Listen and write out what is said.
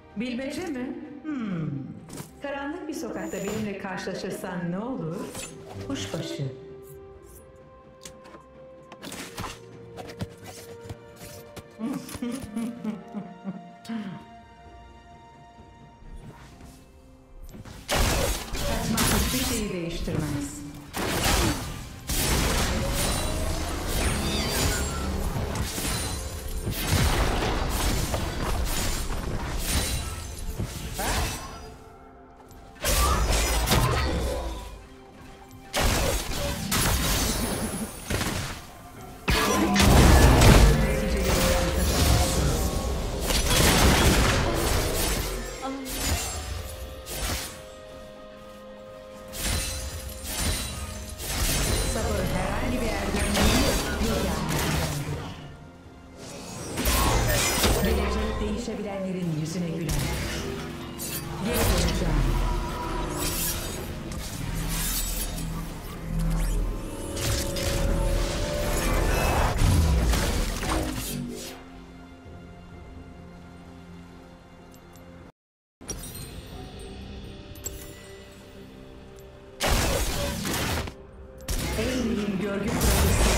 Bilmece mi? Karanlık bir sokakta benimle karşılaşırsan ne olur? Kuşbaşı. Kaçmak hiçbir şeyi değiştirmez. Sabır herhangi bir yerden yok yani. Gelecek değişebilenlerin yüzüne güler. Geri döneceğim. En iyiyim görgü kurası.